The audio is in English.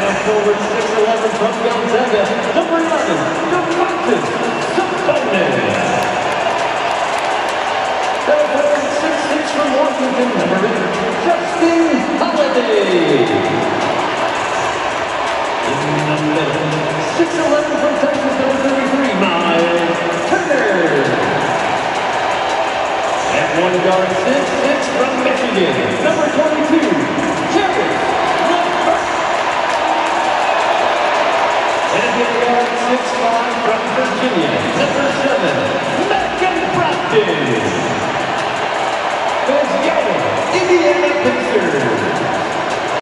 a forward 6'11" from Gonzaga, number 11, DeMontis Sabonis. And a forward 6'6" from Washington, number 8, Justin Holiday. In the middle, 6'11" from Texas, number 33, Miles Turner. At one guard, 6'6" from Michigan, number 22, Jerry Lambert. And at the guard, 6'5" from Virginia, number 7, Malcolm Brogdon. There's Indiana Pacers.